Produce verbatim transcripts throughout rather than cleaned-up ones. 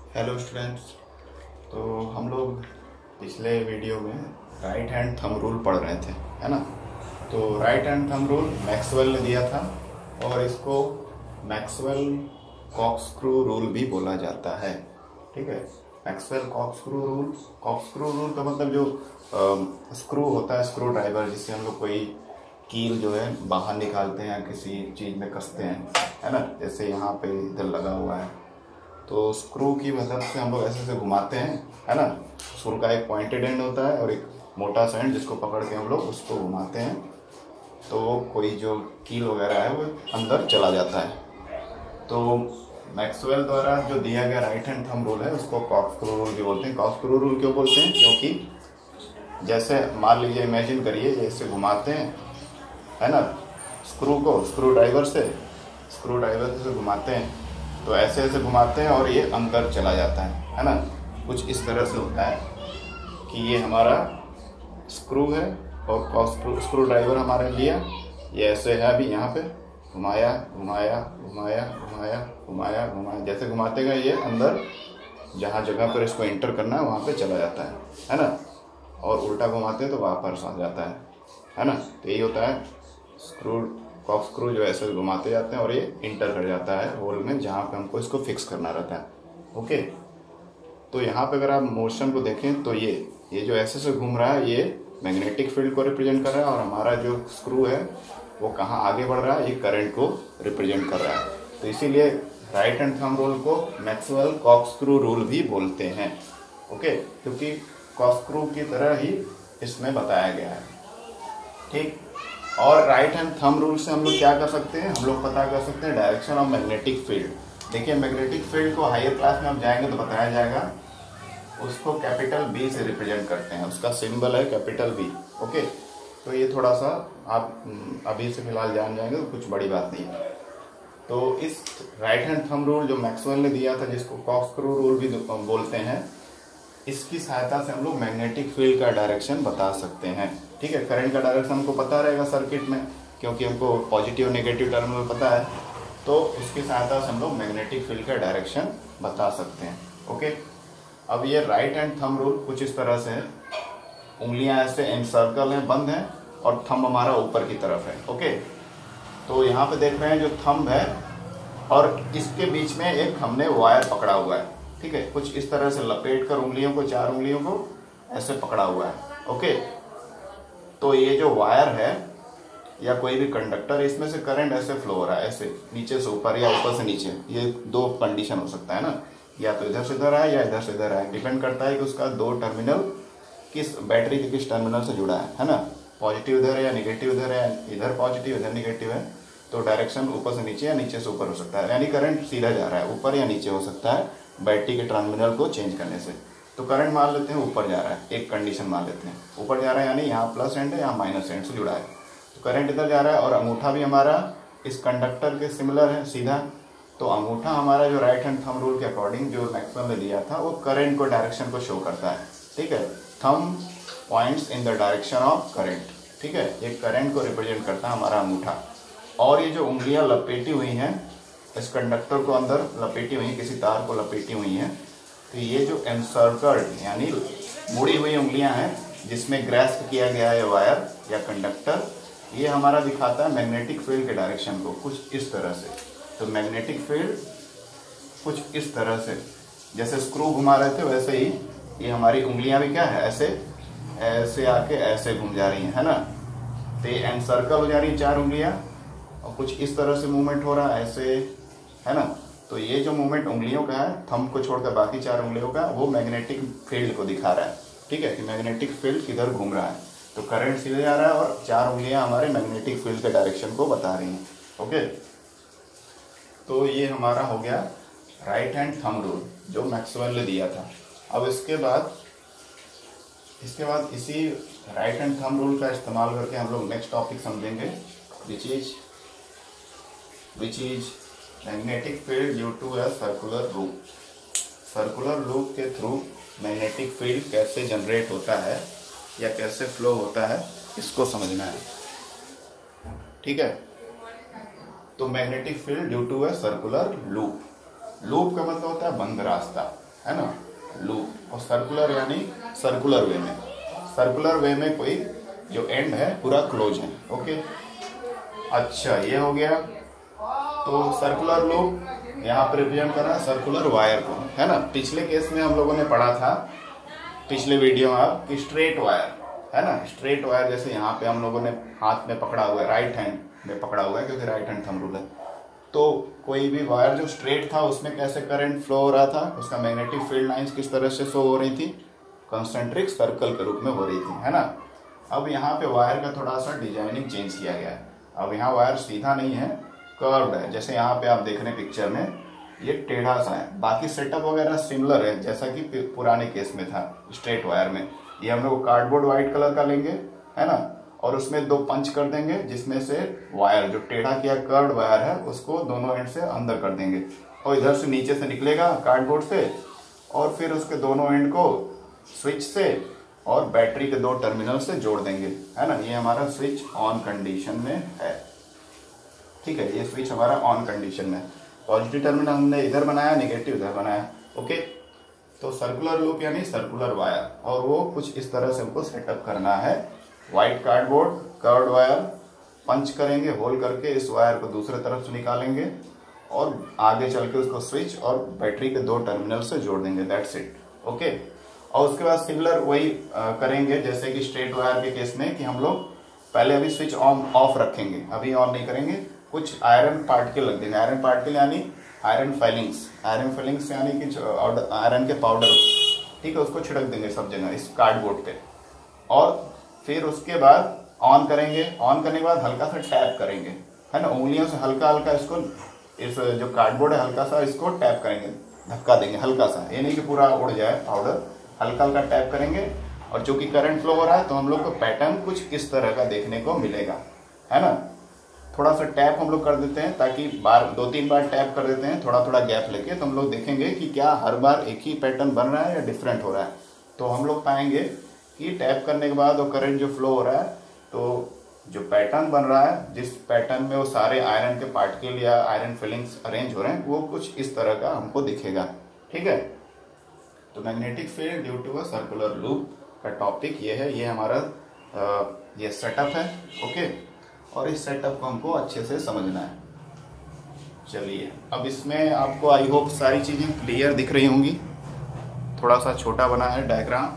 Hello students. तो हम लोग पिछले वीडियो में राइट हैंड थंब रूल पढ़ रहे थे, है ना। तो right hand thumb rule Maxwell ने दिया था और इसको मैक्सवेल कॉर्कस्क्रू रूल भी बोला जाता है। ठीक है, Maxwell corkscrew rule. Corkscrew rule का मतलब जो स्क्रू होता है, स्क्रू ड्राइवर, जिससे हम लोग कोई कील जो है बाहर निकालते हैं, किसी चीज़ में कसते हैं, है ना। जैसे यहाँ पे इधर लगा हुआ है, तो स्क्रू की मदद से हम लोग ऐसे ऐसे घुमाते हैं, है ना। स्क्रू का एक पॉइंटेड एंड होता है और एक मोटा सा एंड, जिसको पकड़ के हम लोग उसको घुमाते हैं, तो कोई जो कील वगैरह है वो अंदर चला जाता है। तो मैक्सवेल द्वारा जो दिया गया राइट हैंड थंब रूल है उसको कॉर्कस्क्रू रूल भी बोलते हैं। कॉर्कस्क्रू रूल क्यों बोलते हैं? क्योंकि जैसे मान लीजिए, इमेजिन करिए, जैसे घुमाते हैं, है ना, स्क्रू को स्क्रू ड्राइवर से स्क्रू ड्राइवर से घुमाते हैं, तो ऐसे ऐसे घुमाते हैं और ये अंदर चला जाता है, है ना। कुछ इस तरह से होता है कि ये हमारा स्क्रू है और स्क्रू स्क्रू ड्राइवर हमारे लिया, ये ऐसे है, अभी यहाँ पे घुमाया घुमाया घुमाया घुमाया घुमाया घुमाया, जैसे घुमाते गए ये अंदर जहाँ जगह पर इसको एंटर करना है वहाँ पे चला जाता है, है ना। और उल्टा घुमाते हैं तो वापस आ जाता है, है ना। तो यही होता है, स्क्रू कॉर्कस्क्रू जो ऐसे घुमाते जाते हैं और ये इंटर कर जाता है होल में जहाँ पे हमको इसको फिक्स करना रहता है। ओके, तो यहाँ पे अगर आप मोशन को देखें तो ये ये जो ऐसे से घूम रहा है, ये मैग्नेटिक फील्ड को रिप्रेजेंट कर रहा है, और हमारा जो स्क्रू है वो कहाँ आगे बढ़ रहा है, ये करंट को रिप्रेजेंट कर रहा है। तो इसीलिए राइट हैंड थंब रूल को मैक्सवेल कॉर्कस्क्रू रूल भी बोलते हैं। ओके, क्योंकि कॉर्कस्क्रू की तरह ही इसमें बताया गया है। ठीक, और राइट हैंड थंब रूल से हम लोग क्या कर सकते हैं? हम लोग पता कर सकते हैं डायरेक्शन ऑफ मैग्नेटिक फील्ड। देखिए, मैग्नेटिक फील्ड को हायर क्लास में आप जाएंगे तो बताया जाएगा, उसको कैपिटल बी से रिप्रेजेंट करते हैं, उसका सिंबल है कैपिटल बी। ओके, तो ये थोड़ा सा आप अभी से फिलहाल जान जाएंगे तो कुछ बड़ी बात नहीं है। तो इस राइट हैंड थंब रूल जो मैक्सवेल ने दिया था, जिसको कॉर्कस्क्रू रूल भी बोलते हैं, इसकी सहायता से हम लोग मैग्नेटिक फील्ड का डायरेक्शन बता सकते हैं। ठीक है, करंट का डायरेक्शन हमको पता रहेगा सर्किट में, क्योंकि हमको पॉजिटिव और नेगेटिव टर्मिनल पता है, तो उसकी सहायता से हम लोग मैग्नेटिक फील्ड का डायरेक्शन बता सकते हैं। ओके, अब ये राइट हैंड थंब रूल कुछ इस तरह से है, उंगलियां ऐसे एनसर्कल हैं, बंद हैं, और थंब हमारा ऊपर की तरफ है। ओके, तो यहाँ पे देख रहे हैं जो थंब है और इसके बीच में एक हमने वायर पकड़ा हुआ है। ठीक है, कुछ इस तरह से लपेट कर उंगलियों को, चार उंगलियों को ऐसे पकड़ा हुआ है। ओके, तो ये जो वायर है या कोई भी कंडक्टर, इसमें से करंट ऐसे फ्लो हो रहा है, ऐसे नीचे से ऊपर या ऊपर से नीचे। ये दो कंडीशन हो सकता है ना, या तो इधर से इधर आए या इधर से इधर आए, डिपेंड करता है कि उसका दो टर्मिनल किस बैटरी के किस टर्मिनल से जुड़ा है है ना। पॉजिटिव इधर है या निगेटिव इधर है, इधर पॉजिटिव इधर निगेटिव है, तो डायरेक्शन ऊपर से नीचे या नीचे से ऊपर हो सकता है, यानी करंट सीधा जा रहा है, ऊपर या नीचे हो सकता है बैटरी के टर्मिनल को चेंज करने से। तो करंट मान लेते हैं ऊपर जा रहा है, एक कंडीशन मान लेते हैं ऊपर जा रहा है, यानी यहाँ प्लस एंड है, यहाँ माइनस एंड से जुड़ा है, तो करंट इधर जा रहा है, और अंगूठा भी हमारा इस कंडक्टर के सिमिलर है, सीधा। तो अंगूठा हमारा जो राइट हैंड थंब रूल के अकॉर्डिंग जो मैक्सवेल ने दिया था, वो करंट को डायरेक्शन को शो करता है। ठीक है, thumb points in the direction of current. ठीक है, ये करंट को रिप्रेजेंट करता है हमारा अंगूठा। और ये जो उंगलियां लपेटी हुई हैं, इस कंडक्टर को अंदर लपेटी हुई हैं, किसी तार को लपेटी हुई हैं, तो ये जो एनसर्कल्ड यानी मुड़ी हुई उंगलियां हैं, जिसमें ग्रेस्प किया गया है वायर या कंडक्टर, ये हमारा दिखाता है मैग्नेटिक फील्ड के डायरेक्शन को कुछ इस तरह से। तो मैग्नेटिक फील्ड कुछ इस तरह से, जैसे स्क्रू घुमा रहे थे वैसे ही ये हमारी उंगलियां भी क्या है, ऐसे ऐसे आके ऐसे घूम जा रही हैं, है ना। तो ये एनसर्कल हो जा रही है चार उंगलियां, और कुछ इस तरह से मूवमेंट हो रहा है ऐसे, है ना। तो ये जो मूवमेंट उंगलियों का है, थंब को छोड़कर बाकी चार उंगलियों का, वो मैग्नेटिक फील्ड को दिखा रहा है। ठीक है, कि मैग्नेटिक फील्ड किधर घूम रहा है, तो करंट सीधे जा रहा है और चार उंगलियां हमारे मैग्नेटिक फील्ड के डायरेक्शन को बता रही हैं। ओके, तो ये हमारा हो गया राइट हैंड थंब रूल जो मैक्सवेल ने दिया था। अब इसके बाद इसके बाद इसी राइट हैंड थंब रूल का इस्तेमाल करके हम लोग नेक्स्ट टॉपिक समझेंगे, which is which is magnetic field due to a circular loop. Circular loop के थ्रू मैग्नेटिक फील्ड कैसे जनरेट होता है या कैसे फ्लो होता है, इसको समझना है। ठीक है, तो magnetic field due to a circular loop. Loop का मतलब होता है बंद रास्ता। है ना, लूप। और सर्कुलर यानी सर्कुलर वे में, सर्कुलर वे में कोई जो एंड है पूरा क्लोज है। ओके, अच्छा ये हो गया। तो सर्कुलर लूप यहाँ पर रिप्रेजेंट कर रहा है सर्कुलर वायर को, है ना। पिछले केस में हम लोगों ने पढ़ा था, पिछले वीडियो में आप, कि स्ट्रेट वायर, है ना, स्ट्रेट वायर जैसे यहाँ पे हम लोगों ने हाथ में पकड़ा हुआ है, राइट हैंड में पकड़ा हुआ है क्योंकि राइट हैंड थंब रूल है। तो कोई भी वायर जो स्ट्रेट था उसमें कैसे करंट फ्लो हो रहा था, उसका मैग्नेटिक फील्ड लाइंस किस तरह से शो हो रही थी, कंसेंट्रिक सर्कल के रूप में हो रही थी, है ना। अब यहाँ पे वायर का थोड़ा सा डिजाइनिंग चेंज किया गया है। अब यहाँ वायर सीधा नहीं है, कर्व्ड है। जैसे यहाँ पे आप देख रहे हैं पिक्चर में, ये टेढ़ा सा है। बाकी सेटअप वगैरह सिमिलर है जैसा कि पुराने केस में था स्ट्रेट वायर में। ये हम लोग कार्डबोर्ड व्हाइट कलर का लेंगे, है ना, और उसमें दो पंच कर देंगे जिसमें से वायर जो टेढ़ा किया कर्व्ड वायर है उसको दोनों एंड से अंदर कर देंगे और इधर से नीचे से निकलेगा कार्डबोर्ड से, और फिर उसके दोनों एंड को स्विच से और बैटरी के दो टर्मिनल से जोड़ देंगे, है ना। ये हमारा स्विच ऑन कंडीशन में है, ठीक है। ये स्विच हमारा ऑन कंडीशन में, पॉजिटिव टर्मिनल हमने इधर बनाया, नेगेटिव इधर बनाया। ओके, तो सर्कुलर लूप यानी सर्कुलर वायर, और वो कुछ इस तरह से हमको सेटअप करना है। White cardboard, curved wire, punch करेंगे होल करके, इस वायर को दूसरे तरफ से निकालेंगे और आगे चल के उसको स्विच और बैटरी के दो टर्मिनल से जोड़ देंगे, दैट्स इट। ओके, और उसके बाद सिमिलर वही करेंगे जैसे कि स्ट्रेट वायर के केस में, कि हम लोग पहले अभी स्विच ऑन ऑफ रखेंगे, अभी ऑन नहीं करेंगे। कुछ आयरन पार्टिकल लग देंगे, आयरन पार्टिकल यानी आयरन फाइलिंग्स, आयरन फाइलिंग्स यानी कि आयरन के पाउडर, ठीक है, उसको छिड़क देंगे सब जगह इस कार्डबोर्ड पे। और फिर उसके बाद ऑन करेंगे, ऑन करने के बाद हल्का सा टैप करेंगे, है ना, उंगलियों से हल्का हल्का इसको, इस जो कार्डबोर्ड है हल्का सा इसको टैप करेंगे, धक्का देंगे हल्का सा, ये नहीं कि पूरा उड़ जाए पाउडर, हल्का हल्का टैप करेंगे। और जो कि करंट फ्लो हो रहा है तो हम लोग को पैटर्न कुछ इस तरह का देखने को मिलेगा, है ना। थोड़ा सा टैप हम लोग कर देते हैं ताकि बार दो तीन बार टैप कर देते हैं थोड़ा थोड़ा गैप लेके, तो हम लोग देखेंगे कि क्या हर बार एक ही पैटर्न बन रहा है या डिफरेंट हो रहा है। तो हम लोग पाएंगे कि टैप करने के बाद वो करंट जो फ्लो हो रहा है, तो जो पैटर्न बन रहा है, जिस पैटर्न में वो सारे आयरन के पार्टिकल या आयरन फिलिंग्स अरेंज हो रहे हैं, वो कुछ इस तरह का हमको दिखेगा, ठीक है। तो magnetic field due to a circular loop का टॉपिक ये है, ये हमारा आ, ये सेटअप है। ओके, और इस सेटअप को हमको अच्छे से समझना है। चलिए, अब इसमें आपको आई होप सारी चीजें क्लियर दिख रही होंगी। थोड़ा सा छोटा बना है डायग्राम।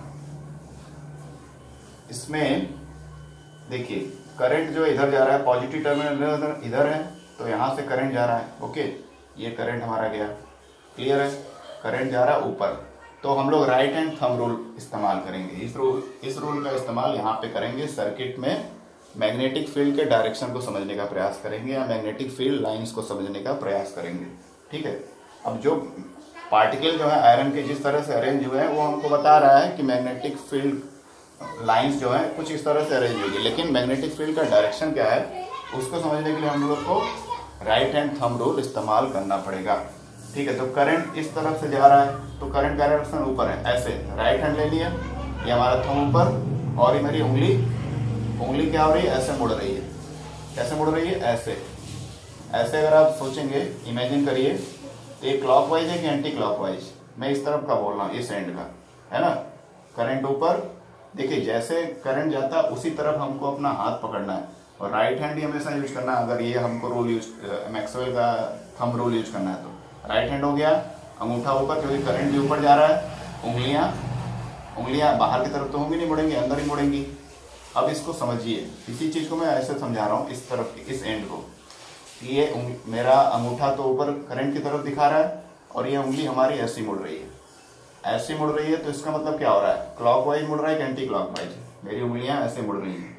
इसमें देखिए करंट जो इधर जा रहा है, पॉजिटिव टर्मिनल इधर है, तो यहाँ से करंट जा रहा है। ओके, ये करंट हमारा गया, क्लियर है, करंट जा रहा है ऊपर। तो हम लोग राइट हैंड थंब रूल इस्तेमाल करेंगे। इस रूल इस रूल का इस्तेमाल यहाँ पे करेंगे, सर्किट में मैग्नेटिक फील्ड के डायरेक्शन को समझने का प्रयास करेंगे या मैग्नेटिक फील्ड लाइंस को समझने का प्रयास करेंगे, ठीक है। अब जो पार्टिकल जो है आयरन के जिस तरह से अरेंज हुए हैं, वो हमको बता रहा है कि मैग्नेटिक फील्ड लाइंस जो है कुछ इस तरह से अरेंज होगी, लेकिन मैग्नेटिक फील्ड का डायरेक्शन क्या है उसको समझने के लिए हम लोग को राइट हैंड थंब रूल इस्तेमाल करना पड़ेगा, ठीक है। तो करंट इस तरफ से जा रहा है तो करंट का डायरेक्शन ऊपर है, ऐसे राइट हैंड ले लिया, ये हमारा थंब ऊपर, और ये मेरी उंगली उंगली क्या हो रही है, ऐसे मुड़ रही है। कैसे मुड़ रही है, ऐसे ऐसे अगर आप सोचेंगे, इमेजिन करिए, तो ये क्लॉकवाइज है कि एंटी क्लॉकवाइज, मैं इस तरफ का बोल रहा हूँ, इस एंड का, है ना। करंट ऊपर, देखिए जैसे करंट जाता है उसी तरफ हमको अपना हाथ पकड़ना है, और राइट हैंड ही हमेशा यूज करना है। अगर ये हमको रूल यूज, मैक्सवेल का थंब रूल यूज करना है तो राइट हैंड हो गया, अंगूठा ऊपर क्योंकि करंट भी ऊपर जा रहा है, उंगलियां उंगलियां बाहर की तरफ तो होंगी नहीं, मुड़ेंगी, अंदर ही मुड़ेंगी। अब इसको समझिए, इसी चीज को मैं ऐसे समझा रहा हूँ, इस तरफ की, इस एंड को, कि ये मेरा अंगूठा तो ऊपर करंट की तरफ दिखा रहा है और ये उंगली हमारी ऐसी मुड़ रही है, ऐसी मुड़ रही है। तो इसका मतलब क्या हो रहा है, क्लॉकवाइज मुड़ रहा है कि एंटी क्लॉकवाइज। मेरी उंगलियां ऐसे मुड़ रही हैं,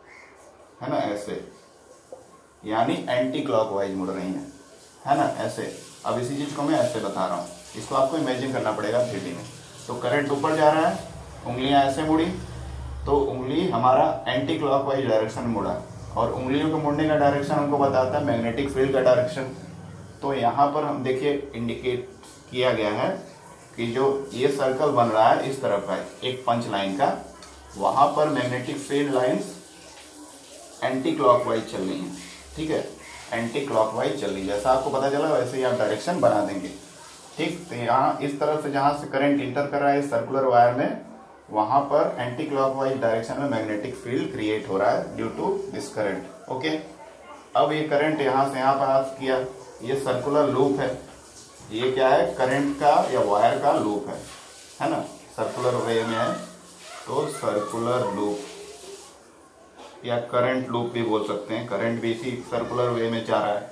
है ना, ऐसे, यानी एंटी क्लॉकवाइज मुड़ रही हैं, है ना, ऐसे। अब इसी चीज को मैं ऐसे बता रहा हूँ, इसको आपको इमेजिन करना पड़ेगा थ्री डी में। तो करंट ऊपर जा रहा है, उंगलियां ऐसे मुड़ी, तो उंगली हमारा एंटी क्लॉकवाइज डायरेक्शन में मुड़ा, और उंगलियों के मुड़ने का डायरेक्शन हमको बताता है मैग्नेटिक फील्ड का डायरेक्शन। तो यहाँ पर हम देखिए इंडिकेट किया गया है कि जो ये सर्कल बन रहा है इस तरफ का एक पंच लाइन का, वहां पर magnetic field lines anti clockwise चल रही हैं, ठीक है, एंटी क्लॉकवाइज चल रही है। जैसा आपको पता चला वैसे ही आप डायरेक्शन बना देंगे। ठीक। तो यहाँ इस तरफ से जहां से करंट इंटर कर रहा है सर्कुलर वायर में, वहां पर एंटी क्लॉकवाइज डायरेक्शन में मैग्नेटिक फील्ड क्रिएट हो रहा है due to this current. Okay, अब ये करंट यहां से यहां पास किया, ये सर्कुलर लूप है, ये क्या है, करंट का या वायर का लूप है, है ना, सर्कुलर वे में है, तो सर्कुलर लूप या करंट लूप भी बोल सकते हैं, करंट भी इसी सर्कुलर वे में जा रहा है,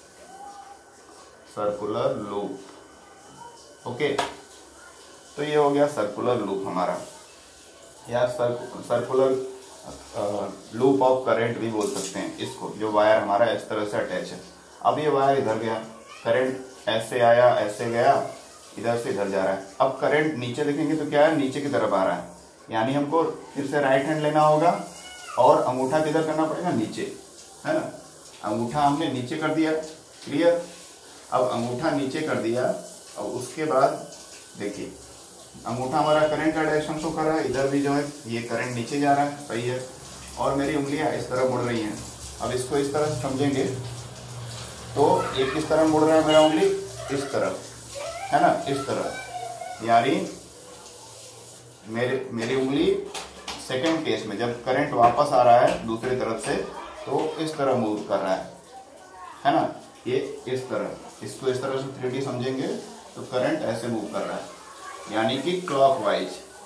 सर्कुलर लूप। ओके, तो ये हो गया सर्कुलर लूप हमारा, या सर्कुलर लूप ऑफ करंट भी बोल सकते हैं इसको, जो वायर हमारा इस तरह से अटैच है। अब ये वायर इधर गया, करंट ऐसे आया, ऐसे गया, इधर से इधर जा रहा है। अब करंट नीचे देखेंगे तो क्या है, नीचे की तरफ आ रहा है, यानी हमको फिर से राइट हैंड लेना होगा और अंगूठा किधर करना पड़ेगा, नीचे, है ना। अंगूठा हमने नीचे कर दिया, क्लियर। अब अंगूठा नीचे कर दिया, और उसके बाद देखिए अंगूठा हमारा करंट का डायरेक्शन शो कर रहा है, इधर भी जो है ये करंट नीचे जा रहा है, सही है, और मेरी उंगलियां इस तरह मुड़ रही हैं। अब इसको इस तरह समझेंगे तो ये किस तरह मुड़ रहा है, मेरा उंगली इस तरफ, है ना, इस तरह, यानी मेरे मेरी उंगली सेकंड केस में जब करंट वापस आ रहा है दूसरी तरफ से तो इस तरह मूव कर रहा है, है ना, ये इस तरह, इसको इस तरह से थ्री डी समझेंगे तो करंट ऐसे मूव कर रहा है, यानी कि क्लॉकवाइज,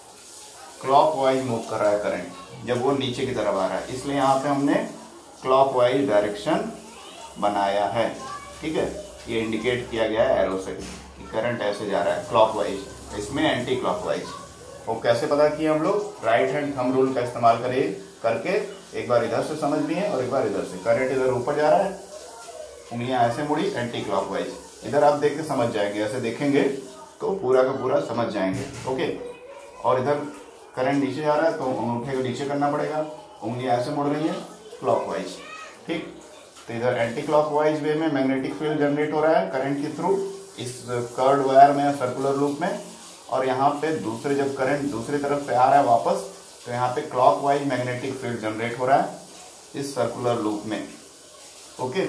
क्लॉकवाइज मूव कर रहा है करंट जब वो नीचे की तरफ आ रहा है, इसलिए यहाँ पे हमने क्लॉकवाइज डायरेक्शन बनाया है, ठीक है। ये इंडिकेट किया गया है एरो से कि करंट ऐसे जा रहा है क्लॉकवाइज, इसमें एंटी क्लॉकवाइज। वो कैसे पता किया हम लोग, राइट हैंड थंब रूल का इस्तेमाल करिए करके, एक बार इधर से समझ लिए और एक बार इधर से, करंट इधर ऊपर जा रहा है, उंगलियां ऐसे मुड़ी, एंटी क्लॉकवाइज, इधर आप देख के समझ जाएंगे, ऐसे देखेंगे तो पूरा का पूरा समझ जाएंगे। ओके, और इधर करंट नीचे जा रहा है तो अंगूठे को नीचे करना पड़ेगा, उंगलियां ऐसे मुड़ रही है क्लॉकवाइज, ठीक। तो इधर एंटी क्लॉकवाइज वे में मैग्नेटिक फील्ड जनरेट हो रहा है करंट के थ्रू इस कर्व्ड वायर में, सर्कुलर लूप में, और यहाँ पे दूसरे जब करंट दूसरी तरफ से आ रहा है वापस तो यहाँ पे क्लॉकवाइज मैग्नेटिक फील्ड जनरेट हो रहा है इस सर्कुलर लूप में। ओके,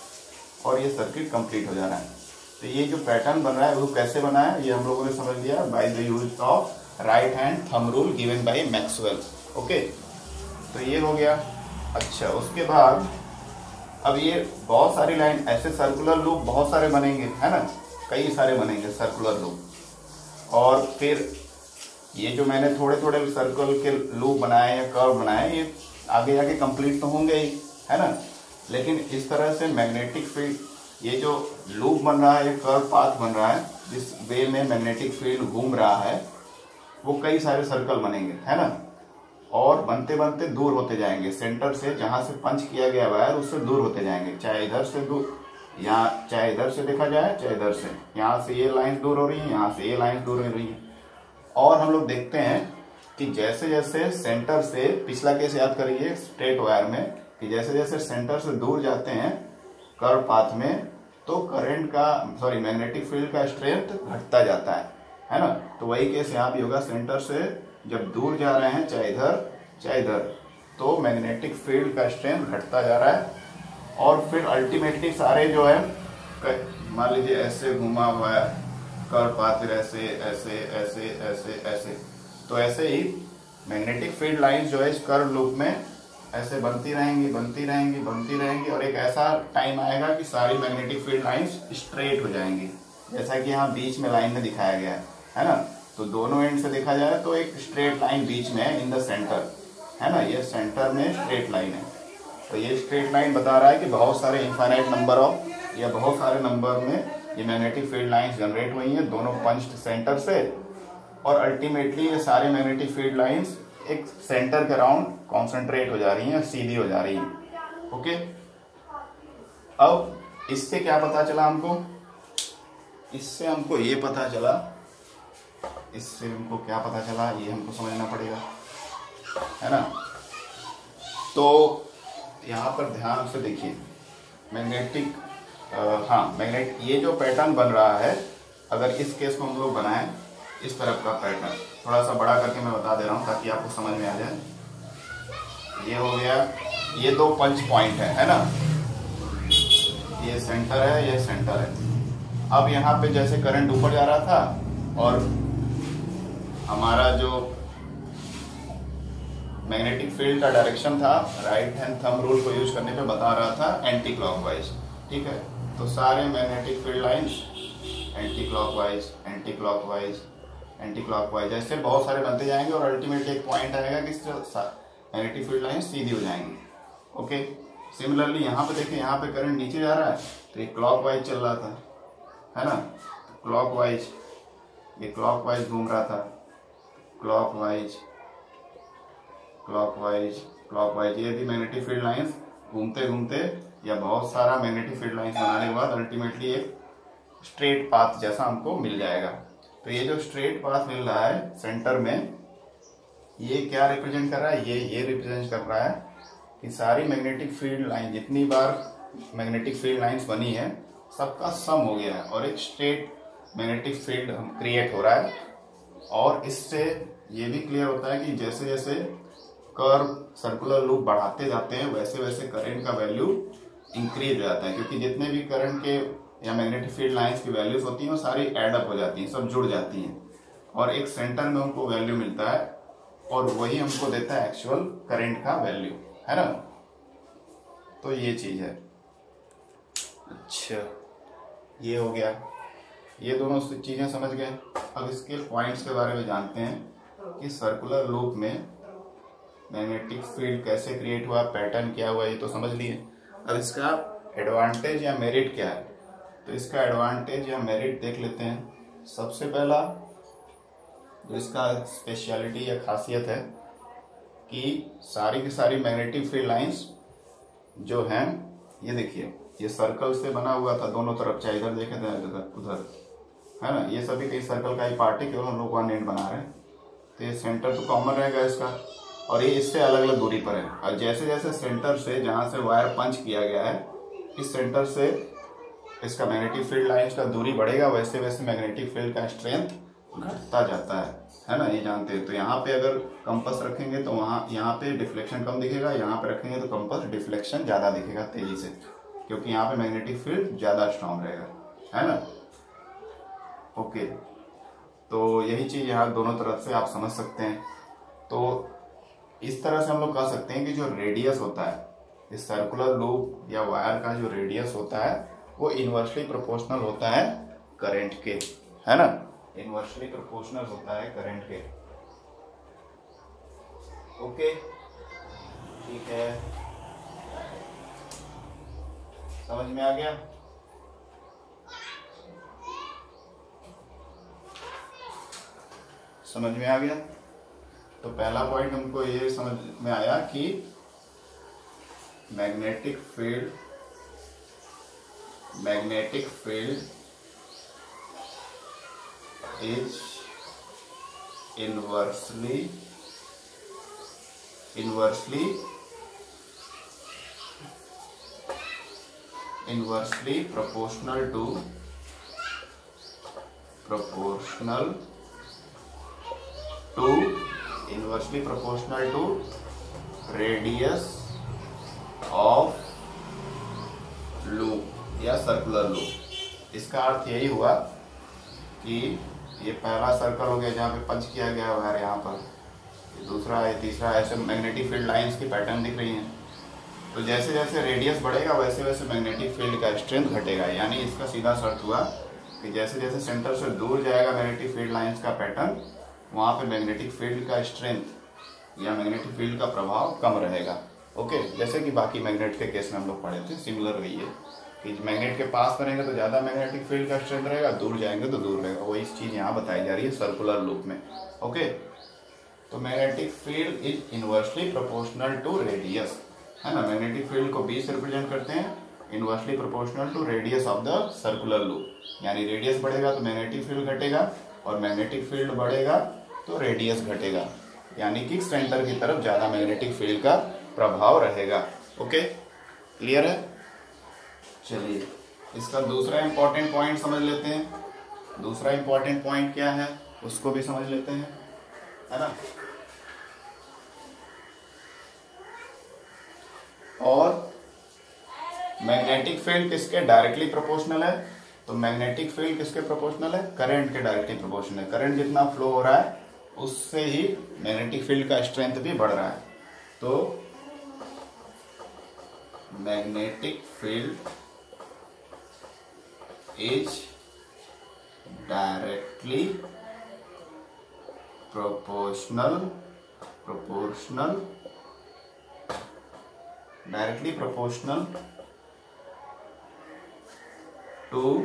और ये सर्किट कंप्लीट हो जा रहा है। तो ये जो पैटर्न बन रहा है वो कैसे बना है, ये हम लोगों ने समझ लिया by the use of right hand thumb rule given by Maxwell. Okay, तो ये हो गया। अच्छा, उसके बाद अब ये बहुत सारी लाइन ऐसे सर्कुलर लूप बहुत सारे बनेंगे, है ना, कई सारे बनेंगे सर्कुलर लूप, और फिर ये जो मैंने थोड़े थोड़े सर्कल के लूप बनाए या कर्व बनाए ये आगे आगे कंप्लीट तो होंगे ही, है ना, लेकिन इस तरह से मैग्नेटिक फील्ड, ये जो लूप बन रहा है, ये कर्व पाथ बन रहा है, जिस वे में मैग्नेटिक फील्ड घूम रहा है वो कई सारे सर्कल बनेंगे, है ना, और बनते बनते दूर होते जाएंगे सेंटर से, जहां से पंच किया गया वायर उससे दूर होते जाएंगे, चाहे इधर से दूर, यहाँ चाहे इधर से देखा जाए चाहे इधर से, यहाँ से ये लाइन दूर हो रही है, यहाँ से ये लाइन दूर हो रही है। और हम लोग देखते हैं कि जैसे जैसे सेंटर से, पिछला केस याद करिए स्ट्रेट वायर में, कि जैसे जैसे सेंटर से दूर जाते हैं कर्व पाथ में तो करंट का सॉरी मैग्नेटिक फील्ड का स्ट्रेंथ घटता जाता है, है ना। तो वही केस यहाँ भी होगा, सेंटर से जब दूर जा रहे हैं चाहे इधर चाहे इधर तो मैग्नेटिक फील्ड का स्ट्रेंथ घटता जा रहा है, और फिर अल्टीमेटली सारे जो है, मान लीजिए ऐसे घुमा हुआ है कर्व पाथ, ऐसे ऐसे ऐसे ऐसे ऐसे, तो ऐसे ही मैग्नेटिक फील्ड लाइन जो है इस कर्व लूप में ऐसे बनती रहेंगी बनती रहेंगी बनती रहेंगी, और एक ऐसा टाइम आएगा कि सारी मैग्नेटिक फील्ड लाइंस स्ट्रेट हो जाएंगी, जैसा कि यहाँ बीच में लाइन में दिखाया गया है, है ना। तो दोनों एंड से देखा जाए तो एक स्ट्रेट लाइन बीच में है इन द सेंटर, है ना, ये सेंटर में स्ट्रेट लाइन है। तो ये स्ट्रेट लाइन बता रहा है कि बहुत सारे इनफाइनाइट नंबर ऑफ या बहुत सारे नंबर में ये मैग्नेटिक फील्ड लाइंस जनरेट हुई हैं दोनों पंच्ड सेंटर से, और अल्टीमेटली ये सारे मैग्नेटिक फील्ड लाइंस एक सेंटर के अराउंड कॉन्सेंट्रेट हो जा रही हैं, सीधी हो जा रही हैं। ओके, अब इससे क्या पता चला हमको, इससे हमको ये पता चला, इससे हमको क्या पता चला ये हमको समझना पड़ेगा, है ना। तो यहाँ पर ध्यान से देखिए, मैग्नेटिक हाँ मैग्नेट ये जो पैटर्न बन रहा है, अगर इस केस को हम लोग बनाएं, इस तरफ का पैटर्न थोड़ा सा बड़ा करके मैं बता दे रहा हूँ ताकि आपको समझ में आ जाए। ये हो गया, ये दो पंच पॉइंट है, है ना, ये सेंटर है ये सेंटर है। अब यहाँ पे जैसे करंट ऊपर जा रहा था और हमारा जो मैग्नेटिक फील्ड का डायरेक्शन था राइट हैंड थंब रूल को यूज करने पे बता रहा था एंटी क्लॉकवाइज। ठीक है, तो सारे magnetic field lines anti clockwise anti clockwise anti clockwise ऐसे बहुत सारे बनते जाएंगे और अल्टीमेटली एक पॉइंट आएगा कि मैग्नेटिक फील्ड लाइंस सीधी हो जाएंगी। ओके, सिमिलरली यहाँ पे देखिए, यहाँ पे करंट नीचे जा रहा है तो ये क्लॉकवाइज चल रहा था, है ना, क्लॉकवाइज, ये क्लॉकवाइज घूम रहा था, क्लॉकवाइज क्लॉकवाइज क्लॉकवाइज ये भी मैग्नेटिक फील्ड लाइंस घूमते घूमते या बहुत सारा मैग्नेटिक फील्ड लाइंस बनाने के बाद अल्टीमेटली एक स्ट्रेट पाथ जैसा हमको मिल जाएगा। तो ये जो स्ट्रेट पाथ मिल रहा है सेंटर में, ये क्या रिप्रेजेंट कर रहा है, ये ये रिप्रेजेंट कर रहा है कि सारी मैग्नेटिक फील्ड लाइन जितनी बार मैग्नेटिक फील्ड लाइंस बनी है सबका सम हो गया है और एक स्ट्रेट मैग्नेटिक फील्ड क्रिएट हो रहा है। और इससे ये भी क्लियर होता है कि जैसे जैसे कर्व सर्कुलर लूप बढ़ाते जाते हैं वैसे वैसे करंट का वैल्यू इंक्रीज हो जाता है, क्योंकि जितने भी करंट के या मैग्नेटिक फील्ड लाइंस की वैल्यूज होती हैं वो सारी एड अप हो जाती हैं, सब जुड़ जाती हैं और एक सेंटर में उनको वैल्यू मिलता है और वही हमको देता है एक्चुअल करंट का वैल्यू, है ना। तो ये चीज है। अच्छा, ये हो गया, ये दोनों चीजें समझ गए। अब इसके पॉइंट्स के बारे में जानते हैं कि सर्कुलर लूप में मैग्नेटिक फील्ड कैसे क्रिएट हुआ, पैटर्न क्या हुआ, ये तो समझ लिए। अब इसका एडवांटेज या मेरिट क्या है, तो इसका एडवांटेज या मेरिट देख लेते हैं। सबसे पहला जो इसका स्पेशलिटी या खासियत है कि सारी की सारी मैग्नेटिक फील्ड लाइंस जो हैं, ये देखिए ये सर्कल से बना हुआ था दोनों तरफ, चाहे इधर देखे थे उधर, है ना, ये सभी कई सर्कल का ही पार्ट है, केवल हम लोग वन एंड बना रहे हैं। तो ये सेंटर तो कॉमन रहेगा इसका और ये इससे अलग अलग दूरी पर है। और जैसे जैसे सेंटर से जहां से वायर पंच किया गया है इस सेंटर से इसका मैग्नेटिक फील्ड लाइंस का दूरी बढ़ेगा, वैसे वैसे मैग्नेटिक फील्ड का स्ट्रेंथ घटता जाता है, है ना, ये जानते हैं। तो यहाँ पे अगर कंपास रखेंगे तो वहाँ यहाँ पे डिफ्लेक्शन कम दिखेगा, यहाँ पे रखेंगे तो कंपास डिफ्लेक्शन ज्यादा दिखेगा तेजी से, क्योंकि यहाँ पे मैग्नेटिक फील्ड ज्यादा स्ट्रांग रहेगा, है ना। ओके, तो यही चीज यहाँ दोनों तरफ से आप समझ सकते हैं। तो इस तरह से हम लोग कह सकते हैं कि जो रेडियस होता है इस सर्कुलर लूप या वायर का, जो रेडियस होता है वो इनवर्सली प्रोपोर्शनल होता है करंट के, है ना, इनवर्सली प्रोपोर्शनल होता है करंट के। ओके, ठीक है, समझ में आ गया। समझ में आ गया। तो पहला पॉइंट हमको ये समझ में आया कि magnetic field magnetic field is inversely inversely inversely proportional to proportional to inversely proportional to radius of loop या सर्कुलर लूप। इसका अर्थ यही हुआ कि ये पहला सर्कल हो गया जहाँ पे पंच किया गया वायर, यहाँ पर ये दूसरा है, तीसरा, ऐसे मैग्नेटिक फील्ड लाइंस की पैटर्न दिख रही हैं। तो जैसे जैसे रेडियस बढ़ेगा वैसे वैसे मैग्नेटिक फील्ड का स्ट्रेंथ घटेगा, यानी इसका सीधा अर्थ हुआ कि जैसे जैसे सेंटर से दूर जाएगा मैग्नेटिक फील्ड लाइंस का पैटर्न, वहाँ पे मैग्नेटिक फील्ड का स्ट्रेंथ या मैग्नेटिक फील्ड का प्रभाव कम रहेगा। ओके, जैसे कि बाकी मैग्नेट के केस में हम लोग पढ़े थे, सिमिलर वही है कि मैग्नेट के पास रहेंगे तो ज़्यादा मैग्नेटिक फील्ड का स्ट्रेंथ रहेगा, दूर जाएंगे तो दूर रहेगा। वही चीज़ यहाँ बताई जा रही है सर्कुलर लूप में। ओके, तो magnetic field is inversely proportional to radius, है ना, मैग्नेटिक फील्ड को बी से रिप्रेजेंट करते हैं, inversely proportional to radius of the circular loop, यानी रेडियस बढ़ेगा तो मैग्नेटिक फील्ड घटेगा और मैग्नेटिक फील्ड बढ़ेगा तो रेडियस घटेगा, यानी कि सेंटर की तरफ ज्यादा मैग्नेटिक फील्ड का प्रभाव रहेगा। ओके, क्लियर है। चलिए इसका दूसरा इंपॉर्टेंट पॉइंट समझ लेते हैं। दूसरा इंपॉर्टेंट पॉइंट क्या है उसको भी समझ लेते हैं, है ना। और मैग्नेटिक फील्ड किसके डायरेक्टली प्रोपोर्शनल है, तो मैग्नेटिक फील्ड किसके प्रोपोर्शनल है? करंट के डायरेक्टली प्रोपोर्शनल है। करंट जितना फ्लो हो रहा है उससे ही मैग्नेटिक फील्ड का स्ट्रेंथ भी बढ़ रहा है। तो magnetic field is directly proportional proportional directly proportional to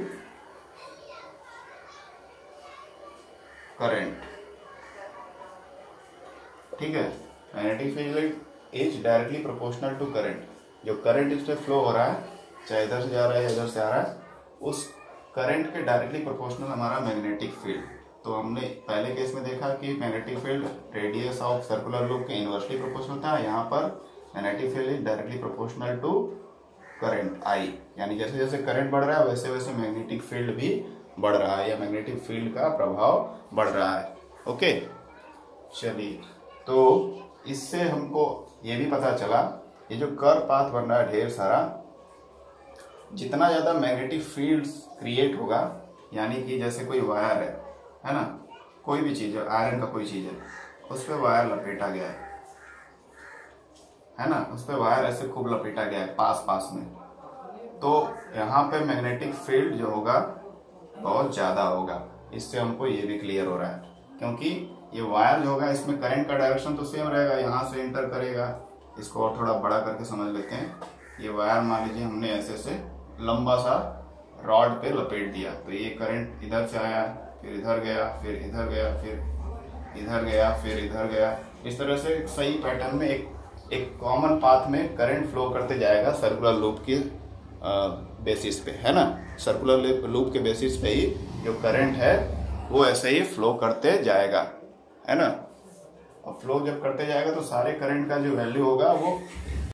current. ठीक है, magnetic field is directly proportional to current. जो करंट इससे फ्लो हो रहा है, चाहे इधर से जा रहा है या इधर से आ रहा है, उस करंट के डायरेक्टली प्रोपोर्शनल हमारा मैग्नेटिक फील्ड। तो हमने पहले केस में देखा कि magnetic field radius of circular loop के इनवर्सली प्रोपोर्शनल था। यहाँ पर magnetic field is directly proportional to current I, यानी जैसे जैसे करंट बढ़ रहा है वैसे वैसे मैग्नेटिक फील्ड भी बढ़ रहा है या मैग्नेटिक फील्ड का प्रभाव बढ़ रहा है। ओके, चलिए, तो इससे हमको ये भी पता चला ये जो कर्व पाथ बन रहा है ढेर सारा, जितना ज्यादा मैग्नेटिक फील्ड क्रिएट होगा, यानी कि जैसे कोई वायर है है ना, कोई भी चीज है, आयरन का कोई चीज है, उस पर वायर लपेटा गया है है ना, उस पर वायर ऐसे खूब लपेटा गया है पास पास में, तो यहाँ पे मैग्नेटिक फील्ड जो होगा बहुत ज्यादा होगा। इससे हमको ये भी क्लियर हो रहा है, क्योंकि ये वायर जो होगा इसमें करंट का डायरेक्शन तो सेम रहेगा, यहाँ से एंटर करेगा। इसको और थोड़ा बड़ा करके समझ लेते हैं। ये वायर मान लीजिए हमने ऐसे से लंबा सा रॉड पे लपेट दिया, तो ये करंट इधर से आया, फिर इधर गया, फिर इधर गया, फिर इधर गया, फिर इधर गया। इस तरह से सही पैटर्न में एक एक कॉमन पाथ में करंट फ्लो करते जाएगा सर्कुलर लूप के बेसिस पे, है ना। सर्कुलर लूप के बेसिस पे ही जो करंट है वो ऐसे ही फ्लो करते जाएगा, है ना। और फ्लो जब करते जाएगा तो सारे करंट का जो वैल्यू होगा वो